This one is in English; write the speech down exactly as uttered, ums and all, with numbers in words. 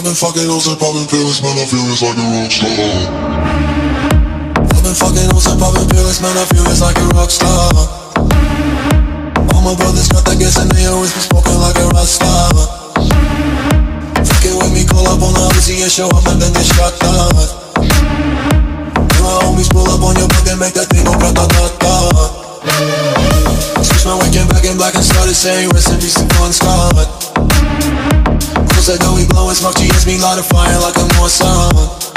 I've been fucking hoes and popping pills, man, I feel it's like a rock star. I've been fucking hoes and popping pills, man, I feel it's like a rock star. All my brothers got that gas and they always be smoking like a rock star. Fucking with me, call up on the Uzi and show up and then get shot down. And my homies pull up on your block and make that thing go grata-ta-ta. Switch my waking back in black and started saying rest in peace to Bon Scott. Said that we blowin' smoke, G S me light a fire like a Mossad.